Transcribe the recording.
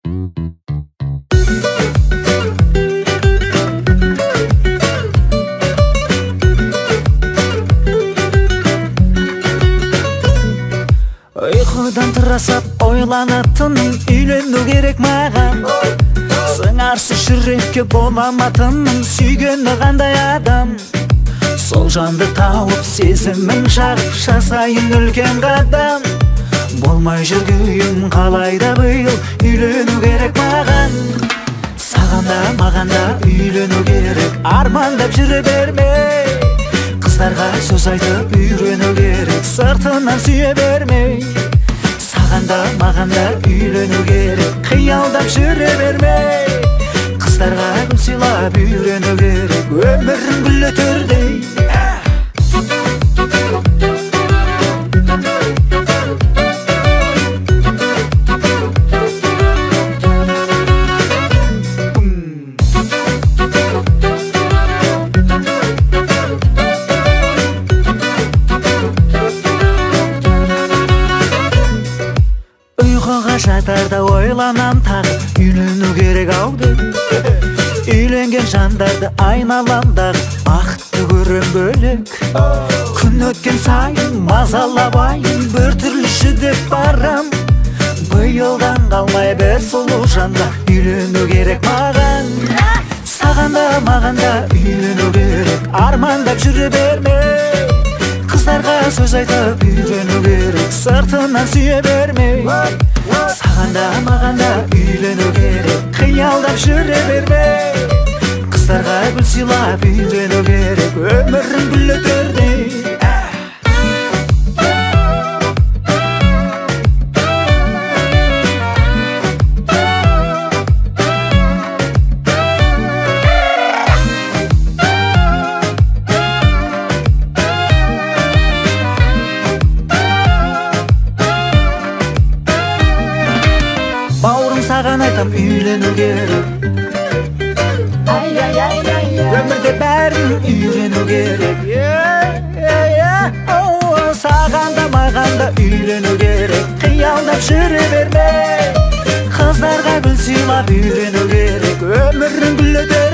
Uyqudan turasap ойланатын, үйлену керек маған. Сыңарсыз жүрекке боламатынмын, сүйгені қандай адам. Сол жанды тауып сезімін жағып, жасайын үлкен қадам. Болмай жүргейім қалайда биыл, үйлену керек маған. Саған да маған да үйлену керек, армандап жүре бермей. Қыздарға сөз айтып үйрену керек, сыртынан сүйе бермей. Саған да маған да үйлену керек, қиялдап жүре бермей. Қыздарға гүл сыйлап үйрену керек, өмірін гүлдетердей. Uyquға жатарда ойланам тағы, үйлену керек ауды. Үйленген жандарды айналамдағы, бақытты көрем бөлек. Күн өткен сайын мазалабайын, бір түрлі жүдеп барам. Биылдан қалмай бер сұлу жанда, үйлену керек маған. Саған да маған да үйлену керек, армандап жүре бермей. Қыздарға сөз айтып үйрену керек, сыртынан сүйе бермей. Саған да маған да үйлену керек, қиялдап жүре бермей. Қыздарға гүл сыйлап үйрену керек, өмірін гүлдетердей. Бауырым саған айтам, үйлену керек. Өмірде бәрін үйрену керек. Саған да маған да үйлену керек, қиялдап жүре бермей. Қыздарға гүл сыйлап үйрену керек, өмірін гүлдетер.